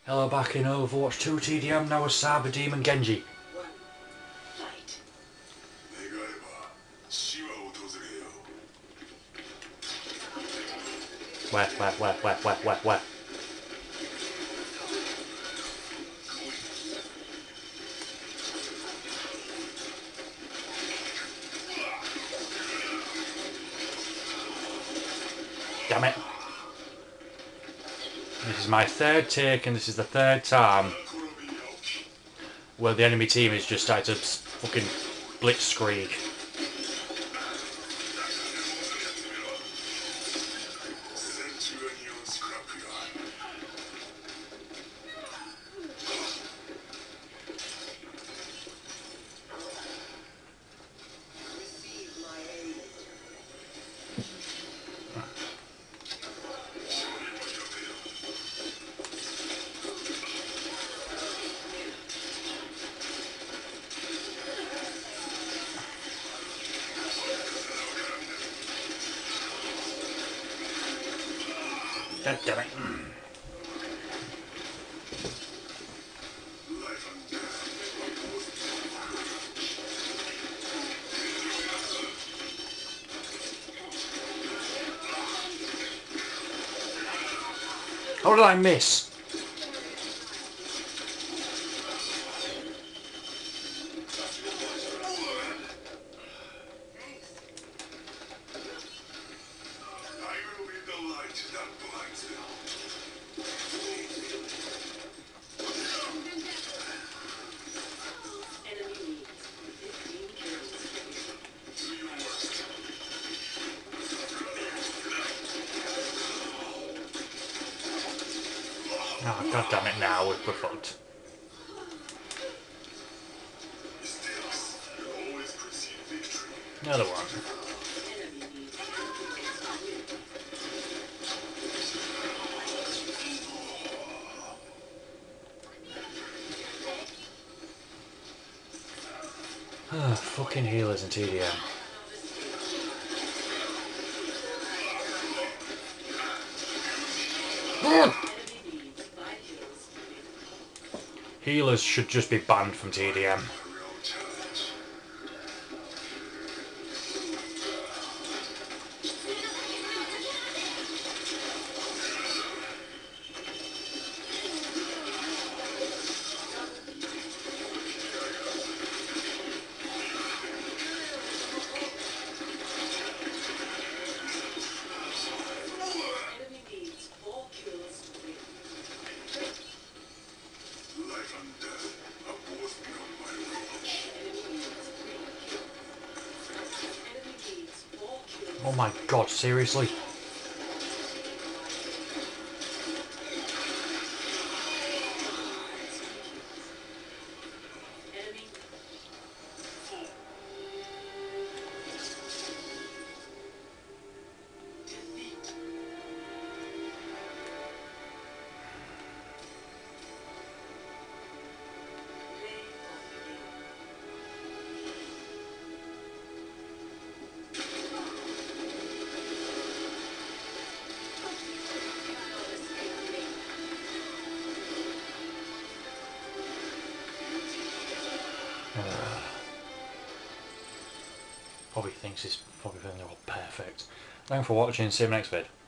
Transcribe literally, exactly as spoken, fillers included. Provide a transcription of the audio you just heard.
Hello, back in Overwatch two T D M, now with Saber Demon Genji. Where, where, where, where, where, where, where? Damn it. This is my third take and this is the third time where the enemy team has just started to fucking blitzkrieg. God damn it. How did I miss? Oh, God damn it, now we're fucked. Another one. Ah, fucking healers and T D M. Healers should just be banned from T D M. Oh my god, seriously? Probably thinks he's probably feeling all perfect. Thanks for watching, see you next vid.